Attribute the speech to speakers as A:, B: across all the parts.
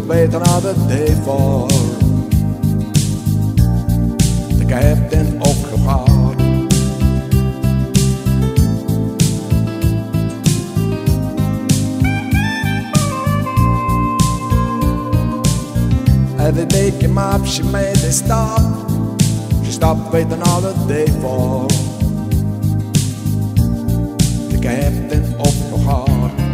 A: weet another day for. De captain opgehaald. And they take him up, she made a stop. She stopped with another day for. The captain of her heart.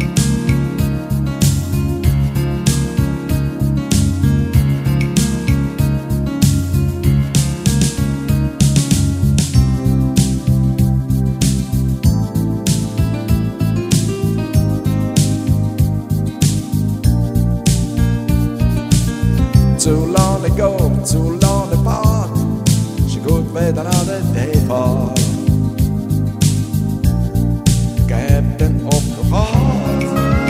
A: Too long ago, too long apart. She could wait another day for. The captain of her heart.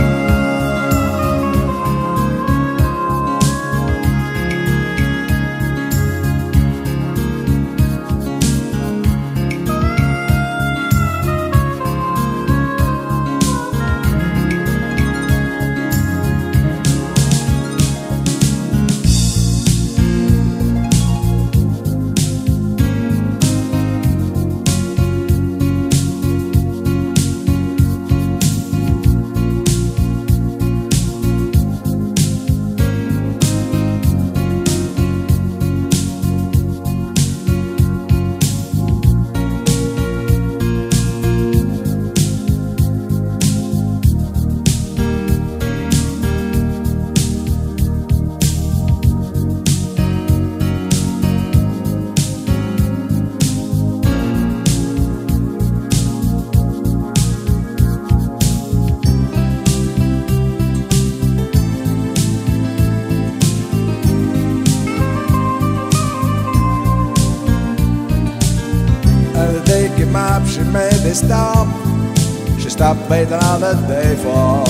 A: Take him up, she made a stop. She stopped wait another day for.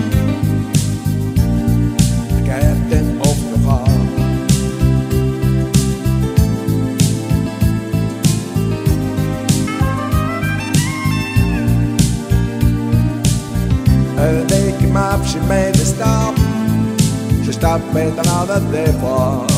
A: The captain of the heart. Take him up, she made a stop. She stopped wait another day for.